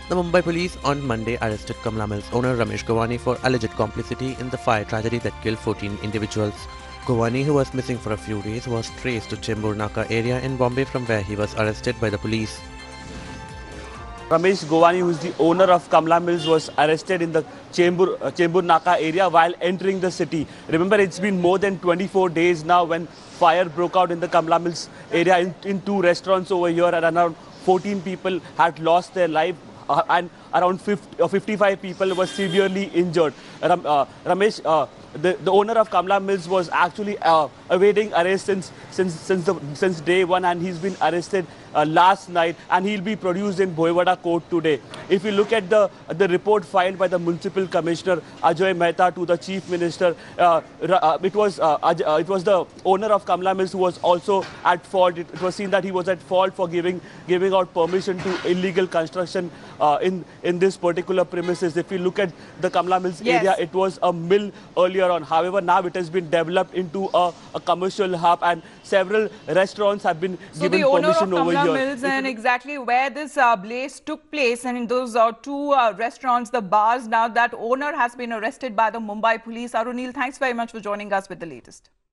The Mumbai Police on Monday arrested Kamala Mills owner Ramesh Gowani for alleged complicity in the fire tragedy that killed 14 individuals. Gowani, who was missing for a few days, was traced to Chembur Naka area in Bombay from where he was arrested by the police. Ramesh Gowani, who is the owner of Kamala Mills, was arrested in the Chembur Naka area while entering the city. Remember, it's been more than 24 days now when fire broke out in the Kamala Mills area in two restaurants over here, and around 14 people had lost their life. And around 55 people were severely injured. Ramesh, the owner of Kamala Mills, was actually awaiting arrest since day one, and he's been arrested last night, and he'll be produced in Boivada court today. If you look at the report filed by the Municipal Commissioner Ajay Mehta to the Chief Minister, it was the owner of Kamala Mills who was also at fault. It was seen that he was at fault for giving out permission to illegal construction in this particular premises. If you look at the Kamala Mills area, it was a mill earlier on. However, now it has been developed into a commercial hub, and several restaurants have been given permission over here. Mills, and exactly where this blaze took place, and in those two restaurants, the bars, now that owner has been arrested by the Mumbai Police. Arunil, thanks very much for joining us with the latest.